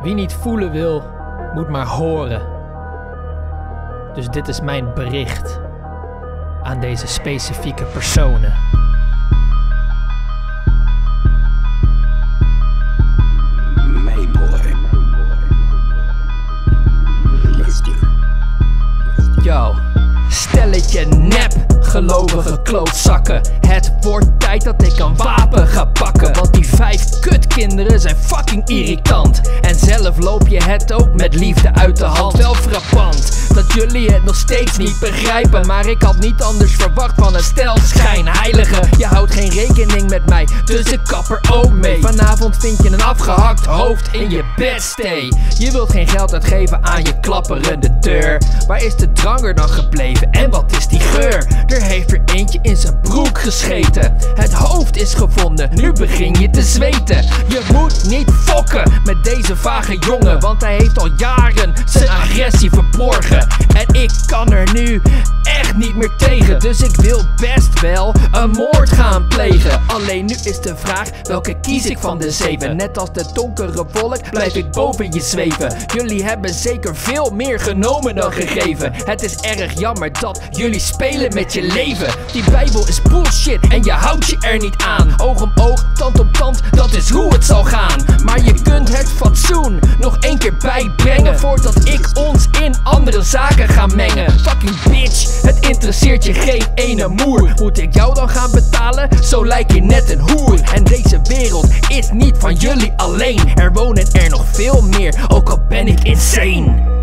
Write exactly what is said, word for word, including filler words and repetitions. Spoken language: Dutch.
Wie niet voelen wil, moet maar horen. Dus dit is mijn bericht aan deze specifieke personen. Mayboy. Let's do. Yo, stelletje nep, gelovige klootzakken. Het wordt tijd dat ik een wapen ga pakken. Want die vijf kutkinderen zijn fucking irritant. En zelf loop je het ook met liefde uit de hand. Wel frappant dat jullie het nog steeds niet begrijpen. Maar ik had niet anders verwacht van een stel schijnheilige. Je houdt geen rekening met mij, dus ik kap er ook mee. Vanavond vind je een afgehakt hoofd in je bedstay. Je wilt geen geld uitgeven aan je klapperende deur. Waar is de dranger dan gebleven en wat is die geur? Er heeft er eentje in zijn broek gescheten. Het hoofd is gevonden, nu begin je te zweten. Je moet niet fokken met deze vage jongen, want hij heeft al jaren zijn agressie verborgen. En ik kan er nu echt niet meer tegen. Dus ik wil best wel een moord gaan plegen. Alleen nu is de vraag, welke kies ik van de zeven? Net als de donkere wolk blijf ik boven je zweven. Jullie hebben zeker veel meer genomen dan gegeven. Het is erg jammer dat jullie spelen met je leven. Die Bijbel is bullshit en je houdt je er niet aan. Oog om oog, tand om tand, dat is hoe het zal gaan. Maar je kunt het fatsoen nog één keer bijbrengen voordat ik ons in andere zaken ga mengen. Fucking bitch, het interesseert je geen ene moer. Moet ik jou dan gaan betalen? Zo lijk je net een hoer. En deze wereld is niet van jullie alleen. Er wonen er nog veel meer, ook al ben ik insane.